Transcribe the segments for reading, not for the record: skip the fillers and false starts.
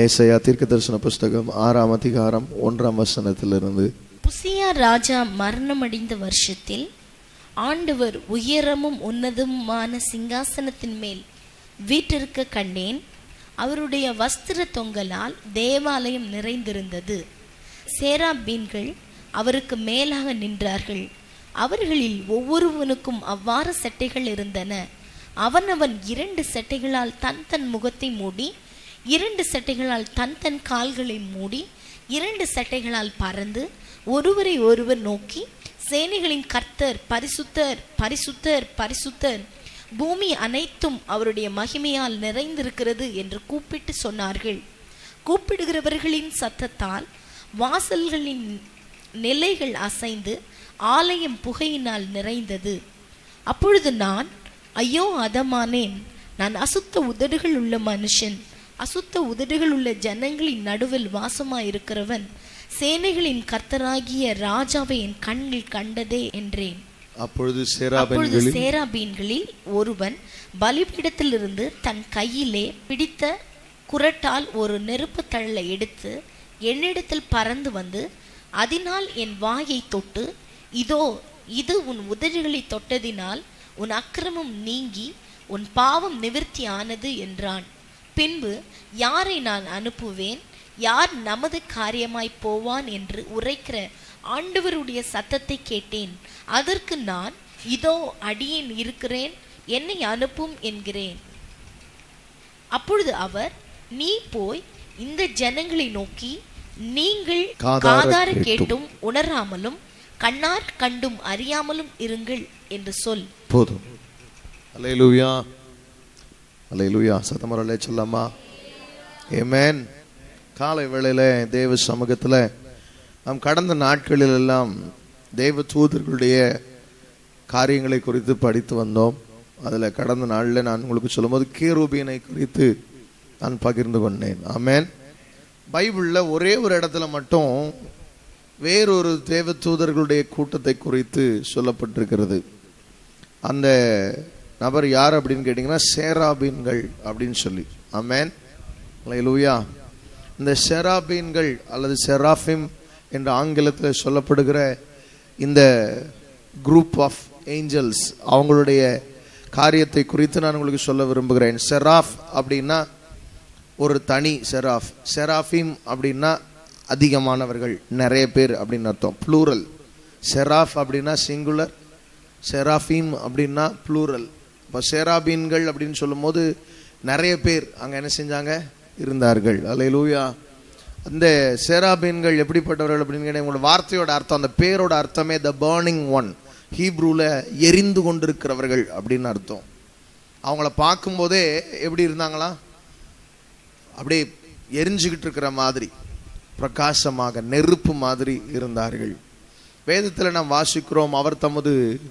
ஏசாயா தீர்க்கதரிசன புஸ்தகம் 6ஆம் அதிகாரம் 1ஆம் வசனத்திலிருந்து. உசியா ராஜா மரணமடைந்த வருஷத்தில் ஆண்டவர் உயரமும் உன்னதமுமான சிங்காசனத்தின் மேல் வீற்றிருக்க கண்டேன். அவருடைய வஸ்திர தொங்கலால் தேவாலயம் நிறைந்திருந்தது. சேராபீன்கள் அவருக்கு மேலாக நின்றார்கள். அவர்களில் ஒவ்வொருவனுக்கும் அவ்வாறு சட்டைகள் இருந்தன. அவனவன் 2 சட்டைகளால் தன் தன் முகத்தை மூடி, 2 சட்டைகளால் தன் தன் கால்களை மூடி, 2 சட்டைகளால் பறந்து ஒருவரை ஒருவர் நோக்கி, சேனைகளின் கர்த்தர் பரிசுத்தர் பரிசுத்தர் பரிசுத்தர், பூமி அனைத்தும் அவருடைய மகிமையால் நிறைந்திருக்கிறது என்று கூப்பிட்டு சொன்னார்கள். கூப்பிடுகிறவர்களின் சத்தத்தால் வாசல்களின் நிலைகள் அசைந்து ஆலயம் புகையினால் நிறைந்தது. அப்பொழுது நான், ஐயோ அதமானேன், நான் அசுத்த உதடுகள் உள்ள மனுஷன், அசுத்த உதடுகள் உள்ள ஜனங்களின் நடுவில் வாசமாயிருக்கிறவன், சேனைகளின் கர்த்தராகிய ராஜாவை என் கண்ணில் கண்டதே என்றேன். அப்பொழுது சேராபீன்களில் ஒருவன் பலிபீடத்திலிருந்து தன் கையிலே பிடித்த குரட்டால் ஒரு நெருப்பு தழலை எடுத்து என்னிடத்தில் பறந்து வந்து, அதனால் என் வாயை தொட்டு, இதோ இது உன் உதடுகளை தொட்டதினால் உன் அக்கிரமம் நீங்கி உன் பாவம் நிவிர்த்தி ஆனது என்றான். பின்பு யாரை நான் அனுப்புவேன், யார் நமது காரியமாய் போவான் என்று உரைக்கிற ஆண்டவருடைய சத்தத்தை கேட்டேன். அதற்கு நான், இதோ அடியேன் இருக்கிறேன், என்னை அனுப்பும் என்கிறேன். அப்பொழுது அவர், நீ போய் இந்த ஜனங்களை நோக்கி, நீங்கள் காதார கேட்டும் உணராமலும் கண்ணார் கண்டும் அறியாமலும் இருங்கள் என்று சொல். போதும். அல்லேலூயா அல்லேலூயா. சத்தமரலே சொல்லாமா? ஆமென். காலை வேளையில தேவ சமூகத்தில் நாம் கடந்த நாட்களில் எல்லாம் தேவ தூதர்களுடைய காரியங்களை குறித்து படித்து வந்தோம். அதில் கடந்த நாளில் நான் உங்களுக்கு சொல்லும்போது கேருபீனை குறித்து நான் பகிர்ந்து கொண்டேன். ஆமென். பைபிளில் ஒரே ஒரு இடத்துல மட்டும் வேறொரு தேவ தூதர்களுடைய கூட்டத்தை குறித்து சொல்லப்பட்டிருக்கிறது. அந்த நபர் யார் அப்படின்னு கேட்டிங்கன்னா சேராபீன்கள் அப்படின்னு சொல்லி. ஆமென். அல்லேலூயா. இந்த சேராபீன்கள் அல்லது செராஃபிம் என்ற ஆங்கிலத்தில் சொல்லப்படுகிற இந்த குரூப் ஆஃப் ஏஞ்சல்ஸ், அவங்களுடைய காரியத்தை குறித்து நான் உங்களுக்கு சொல்ல விரும்புகிறேன். செராஃப் அப்படின்னா ஒரு தனி செராஃப், செராஃபிம் அப்படின்னா அதிகமானவர்கள், நிறைய பேர் அப்படின்னு அர்த்தம், ப்ளூரல். செராஃப் அப்படின்னா சிங்குலர், செராஃபிம் அப்படின்னா ப்ளூரல். இப்போ சேராபீன்கள் அப்படின்னு சொல்லும் போது நிறைய பேர் அங்கே என்ன செஞ்சாங்க, இருந்தார்கள். அல்லேலூயா. அந்த சேராபீன்கள் எப்படிப்பட்டவர்கள் அப்படின்னு கேட்டால், உங்களோட வார்த்தையோட அர்த்தம், அந்த பேரோட அர்த்தமே த பர்னிங் ஒன், ஹீப்ரூவில் எரிந்து கொண்டிருக்கிறவர்கள் அப்படின்னு அர்த்தம். அவங்கள பார்க்கும்போதே எப்படி இருந்தாங்களா, அப்படியே எரிஞ்சுக்கிட்டு இருக்கிற மாதிரி, பிரகாசமாக நெருப்பு மாதிரி இருந்தார்கள். வேதத்தில் நாம் வாசிக்கிறோம், அவர் தமது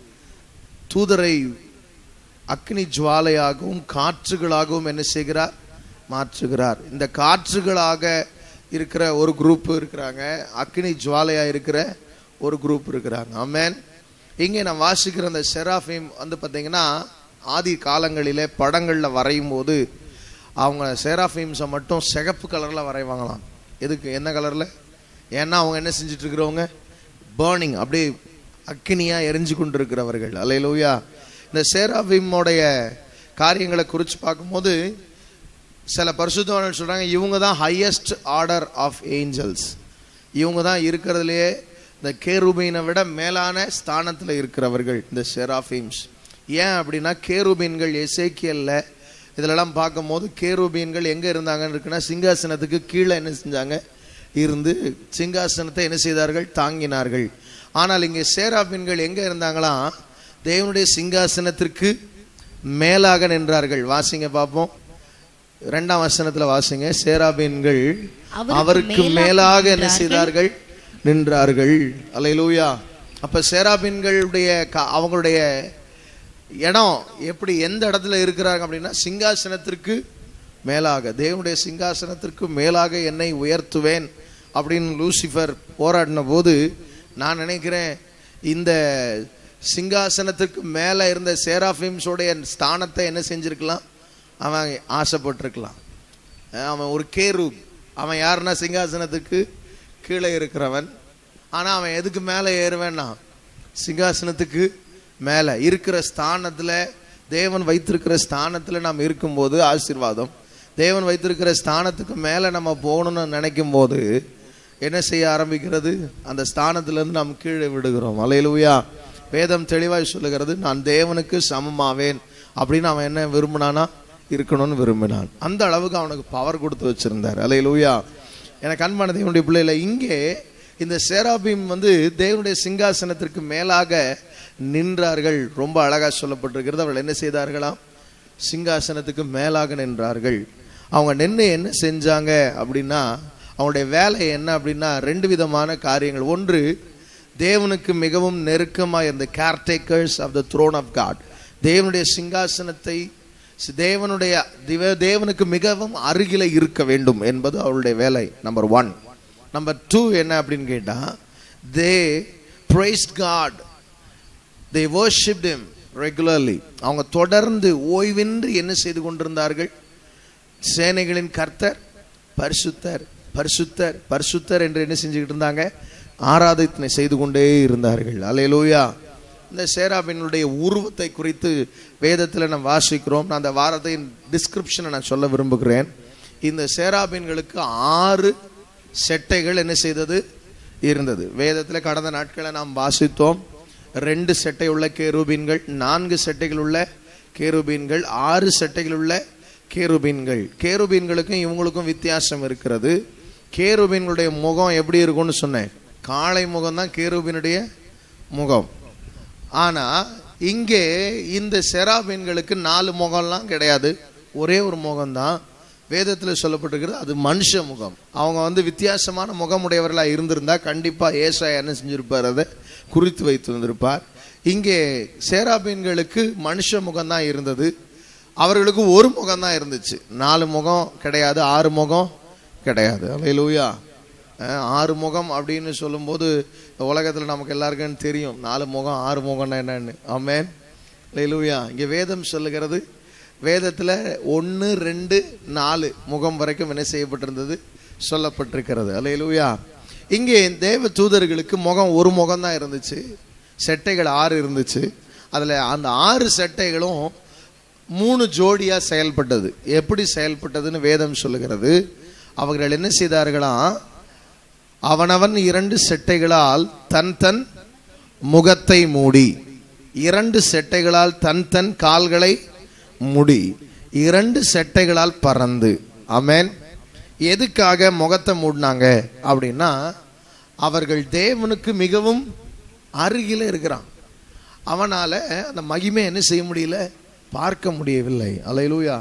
தூதரை அக்னி ஜுவாலையாகவும் காற்றுகளாகவும் என்ன செய்கிறார், மாற்றுகிறார். இந்த காற்றுகளாக இருக்கிற ஒரு குரூப் இருக்கிறாங்க, அக்னி ஜுவாலையா இருக்கிற ஒரு குரூப் இருக்கிறாங்க. ஆமென். இங்கே நான் வாசிக்கிற அந்த செராஃபிம் வந்து பார்த்தீங்கன்னா, ஆதி காலங்களிலே படங்களில் வரையும் போது அவங்க செராஃபிம்ஸை மட்டும் சிகப்பு கலரில் வரைவாங்களாம். எதுக்கு, என்ன கலரில்? ஏன்னா அவங்க என்ன செஞ்சுட்டு இருக்கிறவங்க, பர்னிங், அப்படியே அக்கினியாக எரிஞ்சு கொண்டு இருக்கிறவர்கள். அல்லேலூயா. இந்த சேராபீமோடைய காரியங்களை குறித்து பார்க்கும்போது சில பரிசுத்தவான்கள் சொல்கிறாங்க, இவங்க தான் ஹையஸ்ட் ஆர்டர் ஆஃப் ஏஞ்சல்ஸ், இவங்க தான் இருக்கிறதுலையே இந்த கேருபீனை விட மேலான ஸ்தானத்தில் இருக்கிறவர்கள் இந்த செராஃபிம்ஸ். ஏன் அப்படின்னா, கேருபீன்கள் எசேக்கியல்ல இதிலெல்லாம் பார்க்கும்போது கேருபீன்கள் எங்கே இருந்தாங்கன்னு இருக்குன்னா, சிங்காசனத்துக்கு கீழே என்ன செஞ்சாங்க, இருந்து சிங்காசனத்தை என்ன செய்தார்கள், தாங்கினார்கள். ஆனால் இங்கே சேராபீன்கள் எங்கே இருந்தாங்களாம், தேவனுடைய சிங்காசனத்திற்கு மேலாக நின்றார்கள். வாசிங்க பார்ப்போம், 2ஆம் வசனத்தில் வாசிங்க. சேராபீன்கள் அவருக்கு மேலாக என்ன செய்தார்கள், நின்றார்கள். அல்லேலூயா. அப்ப சேராபீன்களுடைய அவங்களுடைய இடம் எப்படி, எந்த இடத்துல இருக்கிறாங்க அப்படின்னா, சிங்காசனத்திற்கு மேலாக, தேவனுடைய சிங்காசனத்திற்கு மேலாக என்னை உயர்த்துவேன் அப்படின்னு லூசிஃபர் போராடின போது நான் நினைக்கிறேன், இந்த சிங்காசனத்திற்கு மேலே இருந்த சேராஃபிம்ஸோடைய ஸ்தானத்தை என்ன செஞ்சிருக்கலாம், அவன் ஆசைப்பட்டிருக்கலாம். அவன் ஒரு கேரூப், அவன் யாருன்னா சிங்காசனத்துக்கு கீழே இருக்கிறவன். ஆனா அவன் எதுக்கு மேலே ஏறுவேன்னா சிங்காசனத்துக்கு மேலே இருக்கிற ஸ்தானத்துல, தேவன் வைத்திருக்கிற ஸ்தானத்துல நாம் இருக்கும்போது ஆசீர்வாதம். தேவன் வைத்திருக்கிற ஸ்தானத்துக்கு மேலே நம்ம போகணும்னு நினைக்கும் போது என்ன செய்ய ஆரம்பிக்கிறது? அந்த ஸ்தானத்திலிருந்து நாம் கீழே விடுகிறோம். அல்லேலூயா. வேதம் தெளிவாய் சொல்லுகிறது, நான் தேவனுக்கு சமமாவேன் அப்படின்னு அவன் என்ன விரும்பினானா? இருக்கணும்னு விரும்பினான். அந்த அளவுக்கு அவனுக்கு பவர் கொடுத்து வச்சிருந்தார். அல்லேலூயா. எனக்கு அன்பான தேவனுடைய பிள்ளைகளை, இங்கே இந்த சேராபீம் தேவனுடைய சிங்காசனத்திற்கு மேலாக நின்றார்கள். ரொம்ப அழகா சொல்லப்பட்டிருக்கிறது. அவர்கள் என்ன செய்தார்களாம்? சிங்காசனத்துக்கு மேலாக நின்றார்கள். அவங்க நின்று என்ன செஞ்சாங்க அப்படின்னா, அவங்களுடைய வேலை என்ன அப்படின்னா, ரெண்டு விதமான காரியங்கள். ஒன்று, தேவனுக்கு மிகவும் நெருக்கமாக இருந்த caretakers of the throne of God, தேவனுடைய சிங்காசனத்தை தேவனுக்கு மிகவும் அருகில இருக்க வேண்டும் என்பது அவருடைய வேலை. நம்பர் 1. நம்பர் 2 என்ன அப்படின்னு கேட்டா, they praised God, they worshipped him regularly. அவங்க தொடர்ந்து ஓய்வின்றி என்ன செய்து கொண்டிருந்தார்கள்? சேனைகளின் கர்த்தர் பரிசுத்தர் பரிசுத்தர் பரிசுத்தர் என்று என்ன செஞ்சுக்கிட்டு இருந்தாங்க? ஆராதனை செய்து கொண்டே இருந்தார்கள். அல்லேலூயா. இந்த சேராபீன்களுடைய உருவத்தை குறித்து வேதத்தில் நாம் வாசிக்கிறோம். நான் அந்த வாரத்தின் டிஸ்கிரிப்ஷனை நான் சொல்ல விரும்புகிறேன். இந்த சேராபீன்களுக்கு 6 செட்டைகள் என்ன செய்தது? இருந்தது. வேதத்தில் கடந்த நாட்களை நாம் வாசித்தோம். 2 செட்டை உள்ள கேருபீன்கள், 4 செட்டைகள் உள்ள கேருபீன்கள், 6 செட்டைகள் உள்ள கேருபீன்கள். கேருபீன்களுக்கும் இவங்களுக்கும் வித்தியாசம் இருக்கிறது. கேருபீன்களுடைய முகம் எப்படி இருக்கும்னு சொன்னேன்? காளை முகம் தான் கேருபீனுடைய முகம். ஆனா இங்கே இந்த செராபீன்களுக்கு 4 முகம்லாம் கிடையாது, ஒரே ஒரு முகம்தான். வேதத்தில் சொல்லப்பட்டிருக்கிறது, அது மனுஷ முகம். அவங்க வித்தியாசமான முகமுடையவர்களா இருந்திருந்தா கண்டிப்பா ஏசாயா என்ன செஞ்சிருப்பார்? அதை குறித்து வைத்து வந்திருப்பார். இங்கே சேராபீன்களுக்கு மனுஷ முகம் தான் இருந்தது. அவர்களுக்கு ஒரு முகம் தான் இருந்துச்சு. 4 முகம் கிடையாது, 6 முகம் கிடையாது. அல்லேலூயா. 6 முகம் அப்படின்னு சொல்லும்போது உலகத்தில் நமக்கு எல்லாருக்கும் தெரியும் 4 முகம் 6 முகம்னா என்னன்னு. ஆமென். அல்லேலூயா. இங்கே வேதம் சொல்லுகிறது, வேதத்தில் 1, 2, 4 முகம் வரைக்கும் என்ன செய்யப்பட்டிருந்தது? சொல்லப்பட்டிருக்கிறது. அல்லேலூயா. இங்கே தேவ தூதர்களுக்கு முகம் ஒரு முகம் தான் இருந்துச்சு, செட்டைகள் 6 இருந்துச்சு. அதில் அந்த 6 செட்டைகளும் 3 ஜோடியா செயல்பட்டது. எப்படி செயல்பட்டதுன்னு வேதம் சொல்லுகிறது. அவர்கள் என்ன செய்தார்களாம்? அவனவன் 2 செட்டைகளால் தன் தன் முகத்தை மூடி, 2 செட்டைகளால் தன் தன் கால்களை மூடி, 2 செட்டைகளால் பறந்து. ஆமென். எதுக்காக முகத்தை மூடினாங்க அப்படின்னா, அவர்கள் தேவனுக்கு மிகவும் அருகில இருக்கிறான். அவனால அந்த மகிமை என்ன செய்ய முடியல? பார்க்க முடியவில்லை. அல்லேலூயா.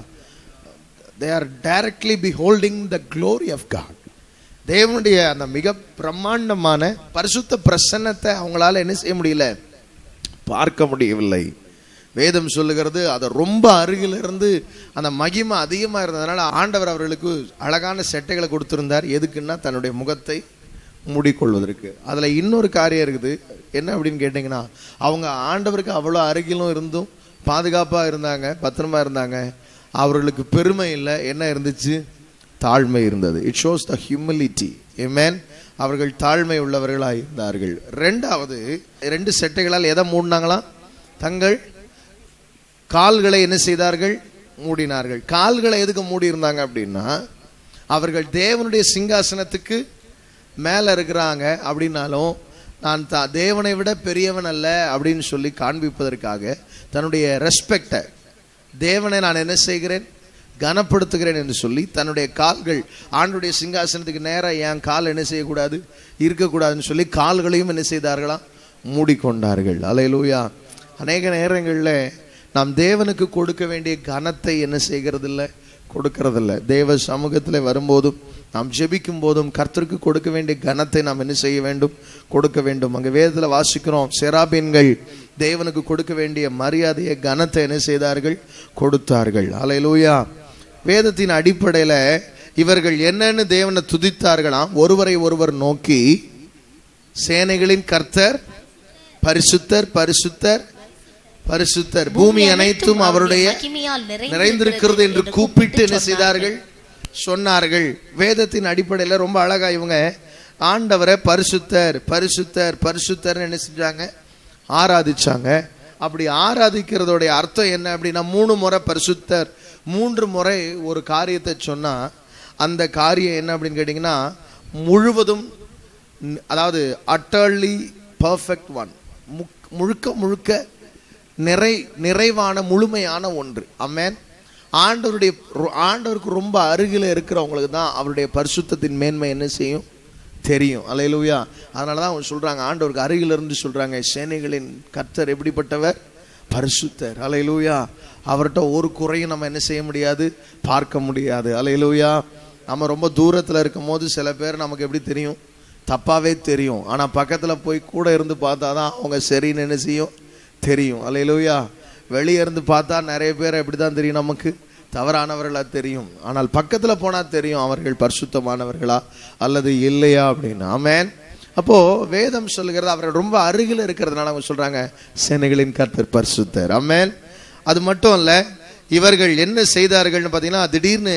they are directly beholding the glory of God. தேவனுடைய அந்த மிக பிரம்மாண்டமான பரிசுத்த பிரசன்னத்தை அவங்களால என்ன செய்ய முடியல? பார்க்க முடியவில்லை. வேதம் சொல்லுகிறது, அதை ரொம்ப அருகில் இருந்து அந்த மகிமை அதிகமா இருந்ததுனால ஆண்டவர் அவர்களுக்கு அழகான செட்டைகளை கொடுத்திருந்தார். எதுக்குன்னா தன்னுடைய முகத்தை மூடிக்கொள்வதற்கு. அதுல இன்னொரு காரியம் இருக்குது. என்ன அப்படின்னு கேட்டீங்கன்னா, அவங்க ஆண்டவருக்கு அவ்வளோ அருகிலும் இருந்தும் பாதுகாப்பா இருந்தாங்க, பத்திரமா இருந்தாங்க. அவர்களுக்கு பெருமை இல்லை, என்ன இருந்துச்சு? தாழ்மை இருந்தது. It shows the humility. Amen. அவர்கள் தாழ்மை உள்ளவர்களாக இருந்தார்கள். 2வது, 2 செட்டைகளால் எதை மூடினாங்களாம்? தங்கள் கால்களை என்ன செய்தார்கள்? மூடினார்கள். கால்களை எதுக்கு மூடி இருந்தாங்க அப்படின்னா, அவர்கள் தேவனுடைய சிங்காசனத்துக்கு மேல இருக்கிறாங்க அப்படின்னாலும் நான் தேவனை விட பெரியவன் அல்ல அப்படின்னு சொல்லி காண்பிப்பதற்காக தன்னுடைய ரெஸ்பெக்டை, தேவனை நான் என்ன செய்கிறேன்? கனப்படுத்துகிறேன் என்று சொல்லி தன்னுடைய கால்கள் ஆண்டுடைய சிங்காசனத்துக்கு நேராக என் கால் என்ன செய்யக்கூடாது? இருக்கக்கூடாதுன்னு சொல்லி கால்களையும் என்ன செய்தார்களாம்? மூடிக்கொண்டார்கள். அல்லேலூயா. அநேக நேரங்களில் நாம் தேவனுக்கு கொடுக்க வேண்டிய கனத்தை என்ன செய்கிறதில்லை? கொடுக்கறதில்லை. தேவ சமூகத்தில் வரும்போதும் நாம் ஜெபிக்கும் போதும் கர்த்தருக்கு கொடுக்க வேண்டிய கனத்தை நாம் என்ன செய்ய வேண்டும்? கொடுக்க வேண்டும். அங்கே வேதத்தில் வாசிக்கிறோம், செராபீன்கள் தேவனுக்கு கொடுக்க வேண்டிய மரியாதையை, கனத்தை என்ன செய்தார்கள்? கொடுத்தார்கள். அல்லேலூயா. வேதத்தின் அடிப்படையில் இவர்கள் என்னன்னு தேவனை துதித்தார்களாம். ஒருவரை ஒருவர் நோக்கி, சேனைகளின் கர்த்தர் பரிசுத்தர் பரிசுத்தர் பரிசுத்தர், பூமி அனைத்தும் அவருடைய நிறைந்திருக்கிறது என்று கூப்பிட்டு என்ன செய்தார்கள்? சொன்னார்கள். வேதத்தின் அடிப்படையில் ரொம்ப அழகா இவங்க ஆண்டவரை பரிசுத்தர் பரிசுத்தர் பரிசுத்தர் என்ன செஞ்சாங்க? ஆராதிச்சாங்க. அப்படி ஆராதிக்கிறதோடைய அர்த்தம் என்ன அப்படின்னா, 3 முறை பரிசுத்தர், 3 முறை ஒரு காரியத்தை சொன்னா அந்த காரியம் என்ன அப்படின்னு கேட்டிங்கன்னா, முழுவதும், அதாவது அட்டர்லி பர்ஃபெக்ட் ஒன், முழுக்க முழுக்க நிறைவான முழுமையான ஒன்று. ஆமென். ஆண்டவருக்கு ரொம்ப அருகில் இருக்கிறவங்களுக்கு தான் அவருடைய பரிசுத்தத்தின் மேன்மை என்ன செய்யும்? தெரியும். அல்லேலூயா. அதனால தான் அவங்க சொல்றாங்க, ஆண்டவருக்கு அருகில் இருந்து சொல்றாங்க, சேனைகளின் கர்த்தர் எப்படிப்பட்டவர்? பரிசுத்தர். அல்லேலூயா. அவர்கிட்ட ஒரு குறையும் நம்ம என்ன செய்ய முடியாது? பார்க்க முடியாது. அல்லேலூயா. நம்ம ரொம்ப தூரத்தில் இருக்கும் போது சில பேர் நமக்கு எப்படி தெரியும்? தப்பாவே தெரியும். ஆனால் பக்கத்தில் போய் கூட இருந்து பார்த்தா தான் அவங்க சரின்னு என்ன செய்யும்? தெரியும். அல்லேலூயா. வெளியே இருந்து பார்த்தா நிறைய பேர் எப்படி தான் தெரியும்? நமக்கு தவறானவர்களா தெரியும். ஆனால் பக்கத்தில் போனால் தெரியும் அவர்கள் பரிசுத்தமானவர்களா அல்லது இல்லையா அப்படின்னு. ஆமென். அப்போ வேதம் சொல்லுகிறது அவர்கள் ரொம்ப அருகில் இருக்கிறதுனால அவங்க சொல்றாங்க, சேனைகளின் கர்த்தர் பரிசுத்தர். ஆமென். அது மட்டும் இல்ல, இவர்கள் என்ன செய்தார்கள்னு பார்த்தீங்கன்னா, திடீர்னு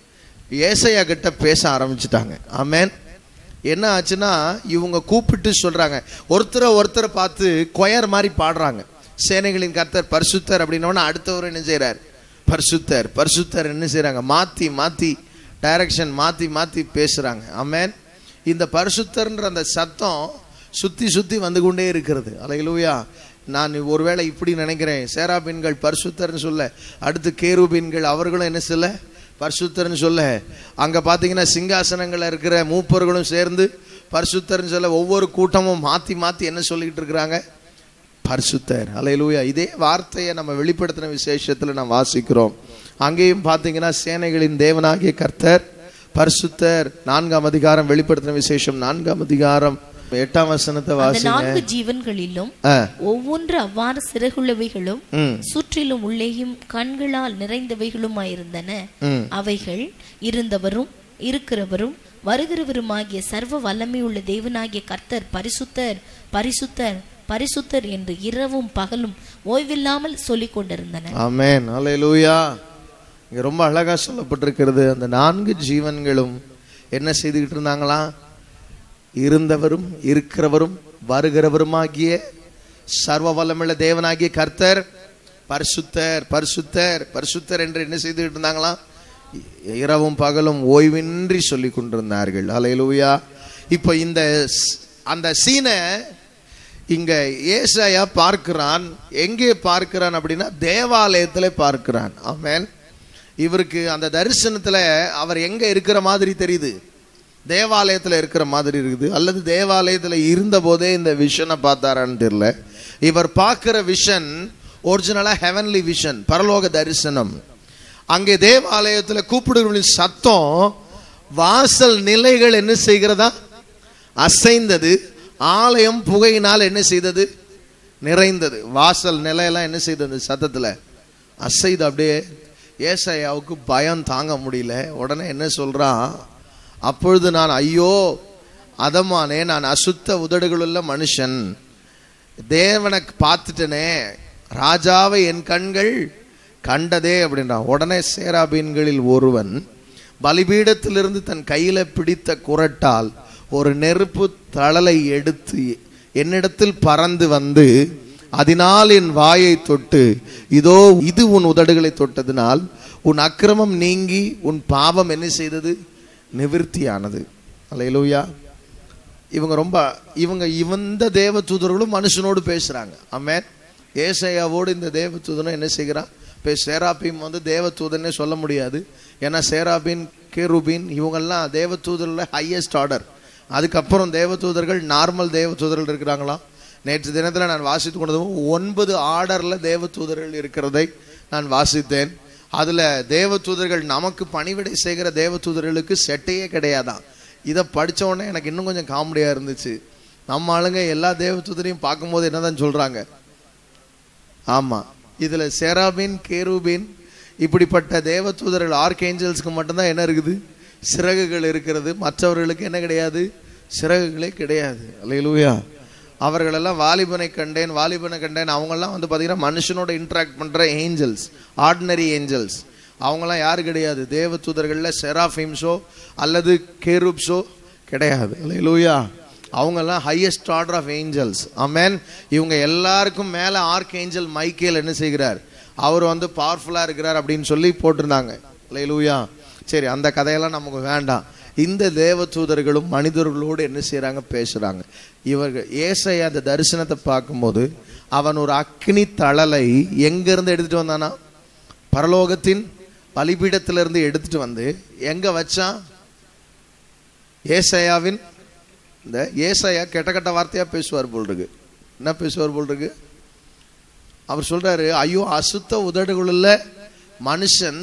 ஏசாயா கிட்ட பேச ஆரம்பிச்சுட்டாங்க. ஆமென். என்ன ஆச்சுன்னா, இவங்க கூப்பிட்டு சொல்றாங்க, ஒருத்தரை பார்த்து கொயர் மாதிரி பாடுறாங்க. சேனைகளின் கர்த்தர் பரிசுத்தர் அப்படின்னா அடுத்தவர் என்ன செய்யறாரு? பரிசுத்தர் பரிசுத்தர் என்ன செய்யறாங்க? மாத்தி மாத்தி டைரக்ஷன் மாத்தி மாத்தி பேசுறாங்க. ஆமென். இந்த பரிசுத்தர்ன்ற அந்த சத்தம் சுத்தி சுத்தி வந்து கொண்டே இருக்கிறது. அல்லேலூயா. நான் ஒருவேளை இப்படி நினைக்கிறேன், சேராபீன்கள் பரிசுத்தர்னு சொல்ல, அடுத்து கேருபீன்கள் அவர்களும் என்ன சொல்ல? பரிசுத்தர்னு சொல்ல, அங்க பாத்தீங்கன்னா சிங்காசனங்கள்ல இருக்கிற மூப்பர்களும் சேர்ந்து பரிசுத்தர்னு சொல்ல, ஒவ்வொரு கூட்டமும் மாத்தி மாத்தி என்ன சொல்லிட்டு இருக்கிறாங்க? பரிசுத்தர். அல்லேலூயா. இதே வார்த்தையை நம்ம வெளிப்படுத்தின விசேஷத்துல நாம் வாசிக்கிறோம். அங்கேயும் பாத்தீங்கன்னா, சேனைகளின் தேவனாகிய கர்த்தர் பரிசுத்தர். 4ஆம் அதிகாரம், வெளிப்படுத்தின விசேஷம் 4ஆம் அதிகாரம் 8ஆம் வசனத்தை வாசிங்க. 4 ஜீவன்களிலும் ஒவ்வொன்று அவ்வாறு சிறகுள்ளவைகளும் சுற்றிலும் உள்ளேயும் கண்களால் நிறைந்தவைகளுமாயிருந்தன. அவைகள் இருந்தவரும் இருக்கிறவரும் வருகிறவருமாகிய சர்வ வல்லமையுள்ள தேவனாகிய கர்த்தர் பரிசுத்தர் பரிசுத்தர் பரிசுத்தர் என்று இரவும் பகலும் ஓய்வில்லாமல் சொல்லிக் கொண்டிருந்தன. ஆமென். அல்லேலூயா. இங்க ரொம்ப அழகா சொல்லப்பட்டிருக்கிறது, அந்த 4 ஜீவன்களும் என்ன செய்துகிட்டு இருந்தாங்களா? இருந்தவரும் இருக்கிறவரும் வருகிறவருமாகிய சர்வ வல்லமையுள்ள தேவனாகிய கர்த்தர் பரிசுத்தர் பரிசுத்தர் பரிசுத்தர் என்று என்ன செய்துகிட்டு இருந்தாங்களா? இரவும் பகலும் ஓய்வின்றி சொல்லி கொண்டிருந்தார்கள். அல்லேலூயா. இப்போ அந்த சீனை இங்க ஏசாயா பார்க்கிறான். எங்கே பார்க்கிறான் அப்படின்னா, தேவாலயத்தில் பார்க்கிறான். ஆமென். இவருக்கு அந்த தரிசனத்துல அவர் எங்க இருக்கிற மாதிரி தெரியுது? தேவாலயத்துல இருக்கிற மாதிரி இருக்குது. அல்லது தேவாலயத்துல இருந்த போதே இந்த விஷனை பார்த்தாரான்னு தெரியல. இவர் பார்க்கிற விஷன் ஒரிஜினலா ஹெவன்லி விஷன், பரலோக தரிசனம். அங்கே தேவாலயத்துல கூப்பிடுகளின் சத்தம் வாசல் நிலைகள் என்ன செய்கிறதா? அசைந்தது. ஆலயம் புகையினால் என்ன செய்தது? நிறைந்தது. வாசல் நிலையெல்லாம் என்ன செய்தது? சத்தத்துல அசைது. அப்படியே ஏசாயாவுக்கு பயம் தாங்க முடியல. உடனே என்ன சொல்றான்? அப்பொழுது நான், ஐயோ அதமானே, நான் அசுத்த உதடுகளுள்ள மனுஷன், தேவனை பார்த்துட்டனே, ராஜாவை என் கண்கள் கண்டதே அப்படின்றான். உடனே சேராபீன்களில் ஒருவன் பலிபீடத்திலிருந்து தன் கையில பிடித்த குறட்டால் ஒரு நெருப்பு தழலை எடுத்து என்னிடத்தில் பறந்து வந்து அதனால் என் வாயை தொட்டு, இதோ இது உன் உதடுகளை தொட்டதினால் உன் அக்கிரமம் நீங்கி உன் பாவம் என்ன செய்தது? நிவிர்த்தியானது. அல்லேலூயா. இந்த தேவ தூதர்களும் மனுஷனோடு பேசுறாங்க. ஆமென். ஏசாயாவோடு இந்த தேவ தூதனும் என்ன செய்கிறான்? சேராபீம் தேவ தூதனே சொல்ல முடியாது. ஏன்னா சேராபீன் கேருபீன் இவங்கெல்லாம் தேவ தூதர்ல ஹையஸ்ட் ஆர்டர். அதுக்கப்புறம் தேவ தூதர்கள் நார்மல் தேவ தூதர்கள் இருக்கிறாங்களாம். நேற்று தினத்தில் நான் வாசித்து கொண்டதும் 9 ஆர்டர்ல தேவ தூதர்கள் இருக்கிறதை நான் வாசித்தேன். அதுல தேவ தூதர்கள் நமக்கு பணிவிடை செய்கிற தேவ தூதர்களுக்கு செட்டையே கிடையாதான். இதை படிச்ச உடனே எனக்கு இன்னும் கொஞ்சம் காமெடியா இருந்துச்சு. நம்ம ஆளுங்க எல்லா தேவ தூதரையும் பார்க்கும்போது என்னதான் சொல்றாங்க? ஆமா, இதுல சேராபீன் கேருபீன் இப்படிப்பட்ட தேவ தூதர்கள் ஆர்க்ஏஞ்சல்ஸ்க்கு மட்டும்தான் என்ன இருக்குது? சிறகுகள் இருக்கிறது. மற்றவர்களுக்கு என்ன கிடையாது? சிறகுகளே கிடையாது. அல்லேலூயா. அவர்களெல்லாம் வாலிபனை கண்டேன் அவங்கெல்லாம் பார்த்தீங்கன்னா மனுஷனோட இன்ட்ராக்ட் பண்ற ஏஞ்சல்ஸ், ஆர்டினரி ஏஞ்சல்ஸ். அவங்களாம் யாரு கிடையாது, தேவ தூதர்கள்ல செராஃபிம்ஸோ அல்லது கேரூப்ஸோ கிடையாது. அல்லேலூயா. அவங்கெல்லாம் highest order of angels. Amen. இவங்க எல்லாருக்கும் மேல ஆர்க் ஏஞ்சல் மைக்கேல் என்ன செய்கிறார், அவர் வந்து பவர்ஃபுல்லா இருக்கிறார் அப்படின்னு சொல்லி போட்டிருந்தாங்க. அல்லேலூயா. சரி, அந்த கதையெல்லாம் நமக்கு வேண்டாம். இந்த தேவ தூதர்களும் மனிதர்களோடு என்ன செய்யறாங்க, பேசுறாங்க. இவர்கள் ஏசாயா அந்த தரிசனத்தை பார்க்கும்போது அவன் ஒரு அக்னி தழலை எங்கிருந்து எடுத்துட்டு வந்தானா, பரலோகத்தின் பலிபீடத்திலிருந்து எடுத்துட்டு வந்து எங்க வச்சான், ஏசாயாவின் இந்த ஏசாயா கெட்ட கெட்ட வார்த்தையா பேசுவார் போல் இருக்கு. என்ன பேசுவார் போல் இருக்கு? அவர் சொல்றாரு, ஐயோ அசுத்த உதடுகளுள்ள மனுஷன்,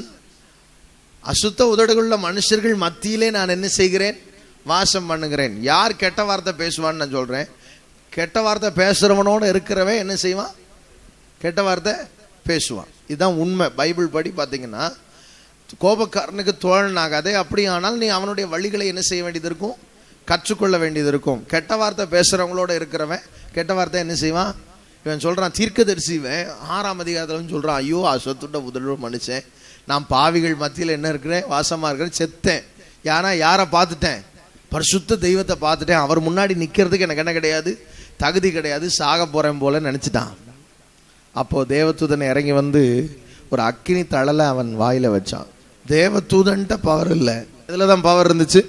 அசுத்த உதடுகளுள்ள மனுஷர்கள் மத்தியிலே நான் என்ன செய்கிறேன், வாசம் பண்ணுகிறேன். யார் கெட்ட வார்த்தை பேசுவான்னு நான் சொல்றேன். கெட்ட வார்த்தை பேசுறவனோட இருக்கிறவன் என்ன செய்வான், கெட்ட வார்த்தை பேசுவான். இதுதான் உண்மை. பைபிள் படி பார்த்தீங்கன்னா கோபக்காரனுக்கு தோழனாகாதே, அப்படி ஆனால் நீ அவனுடைய வழிகளை என்ன செய்ய வேண்டியது இருக்கும், கற்றுக்கொள்ள வேண்டியது இருக்கும். கெட்ட வார்த்தை பேசுறவங்களோட இருக்கிறவன் கெட்ட வார்த்தை என்ன செய்வான். இவன் சொல்றான், தீர்க்கதரிசிவன் 6ஆம் அதிகாரத்துல சொல்றான், ஐயோ அசுத்த உதடுள்ள மனுஷன், நான் பாவிகள் மத்தியில் என்ன இருக்கிறேன், வாசமா இருக்கிறேன், செத்தேன். ஏன்னா யாரை பார்த்துட்டேன், பரிசுத்த தெய்வத்தை பார்த்துட்டேன். அவர் முன்னாடி நிக்கிறதுக்கு எனக்கு என்ன கிடையாது, தகுதி கிடையாது, சாக போறேன் போல நினைச்சிட்டான். அப்போ தேவதூதன் இறங்கி வந்து ஒரு அக்கினி தழலை அவன் வாயில வச்சான். தேவதூதன்ட்ட பவர் இல்லை, இதுலதான் பவர் இருந்துச்சு,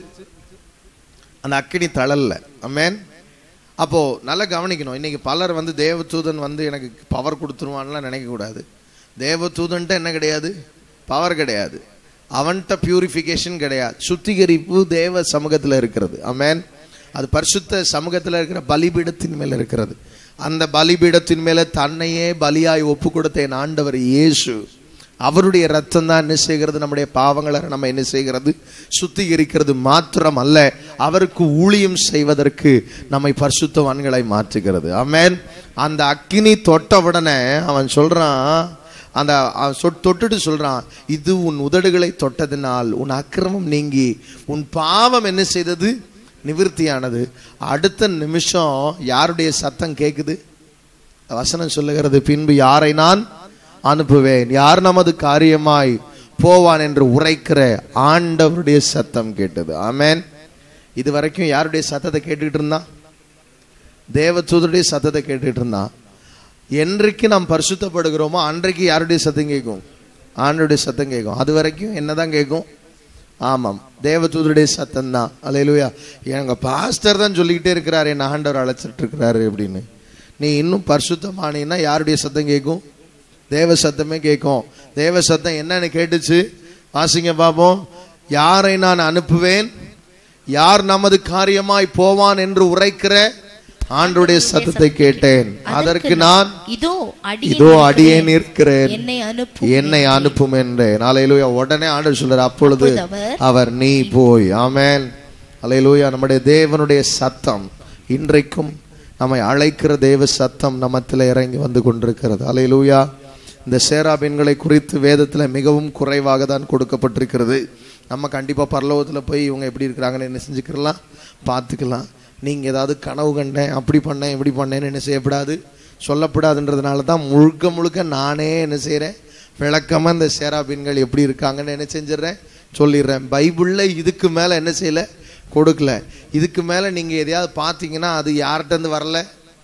அந்த அக்கினி தழல்ல. ஆமென். அப்போ நல்லா கவனிக்கணும். இன்னைக்கு பலர் வந்து தேவதூதன் வந்து எனக்கு பவர் கொடுத்துருவான்லாம் நினைக்க கூடாது. தேவதூதன்ட்ட என்ன கிடையாது, பவர் கிடையாது. அவன்கிட்ட பியூரிஃபிகேஷன் கிடையாது, சுத்திகரிப்பு தேவ சமூகத்தில் இருக்கிறது. ஆமென். அது பரிசுத்த சமூகத்தில் இருக்கிற பலிபீடத்தின் மேல இருக்கிறது. அந்த பலிபீடத்தின் மேல தன்னையே பலியாய் ஒப்பு கொடுத்த என் ஆண்டவர் இயேசு, அவருடைய ரத்தம் தான் என்ன செய்கிறது, நம்முடைய பாவங்களை நம்ம என்ன செய்கிறது, சுத்திகரிக்கிறது மாத்திரம் அல்ல, அவருக்கு ஊழியம் செய்வதற்கு நம்மை பரிசுத்தவான்களை மாற்றுகிறது. ஆமென். அந்த அக்கினி தொட்ட உடனே அவன் சொல்றான், அந்த தொட்டுட்டு சொல்றான், இது உன் உதடுகளை தொட்டதினால் உன் அக்கிரமம் நீங்கி உன் பாவம் என்ன செய்தது, நிவிர்த்தியானது. அடுத்த நிமிஷம் யாருடைய சத்தம் கேக்குது, வசனம் சொல்லுகிறது, பின்பு யாரை நான் அனுப்புவேன், யார் நமது காரியமாய் போவான் என்று உரைக்கிற ஆண்டவருடைய சத்தம் கேட்டது. ஆமென். இது வரைக்கும் யாருடைய சத்தத்தை கேட்டுக்கிட்டு இருந்தான், தேவதூதருடைய சத்தத்தை கேட்டுக்கிட்டு இருந்தான். என்றைக்கு நாம் பரிசுத்தப்படுகிறோமோ அன்றைக்கு யாருடைய சத்தம் கேட்கும், ஆண்டவருடைய சத்தம் கேட்கும். அது வரைக்கும் என்னதான் கேட்கும், ஆமாம் தேவதூதருடைய சத்தம் தான். அல்லேலூயா. எங்க பாஸ்டர் தான் சொல்லிக்கிட்டே இருக்கிறாரு, என் ஆண்டவர் அழைச்சிட்டு இருக்கிறாரு அப்படின்னு. நீ இன்னும் பரிசுத்தமானீன்னா யாருடைய சத்தம் கேட்கும், தேவ சத்தமே கேட்கும். தேவ சத்தம் என்னன்னு கேட்டுச்சு, வாசிங்க பாப்போம். யாரை நான் அனுப்புவேன், யார் நமது காரியமாய் போவான் என்று உரைக்கிற ஆண்டவருடைய சத்தத்தை கேட்டேன். அதற்கு நான் இதோ அடியேன் இருக்கிறேன், என்னை அனுப்பும் என்றேன். அல்லேலூயா. உடனே ஆண்டவர் சொல்றார், அப்பொழுது அவர் நீ போய். ஆமென். அல்லேலூயா. நம்முடைய தேவனுடைய சத்தம் இன்றைக்கும் நம்மை அழைக்கிற தேவ சத்தம் நம்மத்தில் இறங்கி வந்து கொண்டிருக்கிறது. அல்லேலூயா. இந்த சேராபீன்களை குறித்து வேதத்தில் மிகவும் குறைவாக தான் கொடுக்கப்பட்டிருக்கிறது. நம்ம கண்டிப்பாக பரலோகத்தில் போய் இவங்க எப்படி இருக்கிறாங்கன்னு என்ன செஞ்சுக்கலாம், பார்த்துக்கலாம். நீங்கள் ஏதாவது கனவு கண்டேன், அப்படி பண்ணேன் இப்படி பண்ணேன்னு என்ன செய்யப்படாது, சொல்லப்படாதுன்றதுனால தான் முழுக்க முழுக்க நானே என்ன செய்கிறேன், விளக்கமாக இந்த சேராபீன்கள் எப்படி இருக்காங்கன்னு என்ன செஞ்சிடறேன், சொல்லிடுறேன். பைபிளில் இதுக்கு மேலே என்ன செய்யலை, கொடுக்கல. இதுக்கு மேலே நீங்கள் எதையாவது பார்த்தீங்கன்னா அது யார்கிட்டேருந்து வரல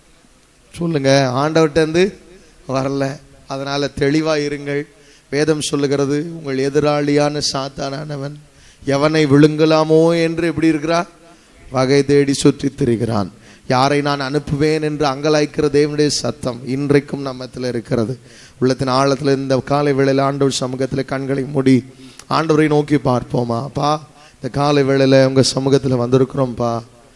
சொல்லுங்க, ஆண்டவர்கிட்டேருந்து வரல. அதனால தெளிவாக இருங்கள். வேதம் சொல்லுகிறது, உங்கள் எதிராளியான சாத்தானவன் எவனை விழுங்கலாமோ என்று எப்படி இருக்கிறான், வகை தேடி சுற்றி திரிகிறான். யாரை நான் அனுப்புவேன் என்று அங்கலாய்க்கிற தேவனுடைய சத்தம் இன்றைக்கும் நம்மத்தில் இருக்கிறது. உள்ளத்தின் ஆழத்தில் இந்த காலை வேளையில் ஆண்டவர் சமூகத்தில் கண்களை மூடி ஆண்டவரை நோக்கி பார்ப்போமா. அப்பா, இந்த காலை வேளையில் உங்கள் சமூகத்தில் வந்திருக்கிறோம்ப்பா.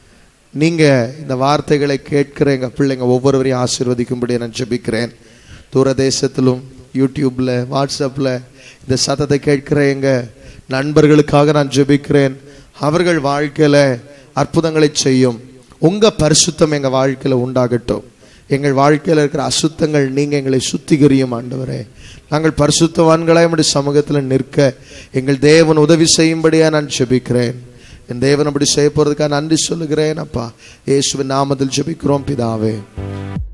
நீங்கள் இந்த வார்த்தைகளை கேட்கிற எங்கள் பிள்ளைங்க ஒவ்வொருவரையும் ஆசீர்வதிக்கும்படி நான் ஜெபிக்கிறேன். தூரதேசத்திலும் யூடியூப்பில் வாட்ஸ்அப்பில் இந்த சத்தத்தை கேட்கிற எங்கள் நண்பர்களுக்காக நான் ஜெபிக்கிறேன். அவர்கள் வாழ்க்கையில் அற்புதங்களை செய்யும். உங்கள் பரிசுத்தம் எங்கள் வாழ்க்கையில் உண்டாகட்டும். எங்கள் வாழ்க்கையில் இருக்கிற அசுத்தங்கள் நீங்கள் எங்களை சுத்திகரியும் ஆண்டவரே. நாங்கள் பரிசுத்தவான்களாய் நம்முடைய சமூகத்தில் நிற்க எங்கள் தேவன் உதவி செய்யும்படியாக நான் ஜெபிக்கிறேன். என் தேவன் அப்படி செய்ய போகிறதுக்காக நன்றி சொல்லுகிறேன். அப்பா, இயேசுவின் நாமத்தில் ஜெபிக்கிறோம் பிதாவே.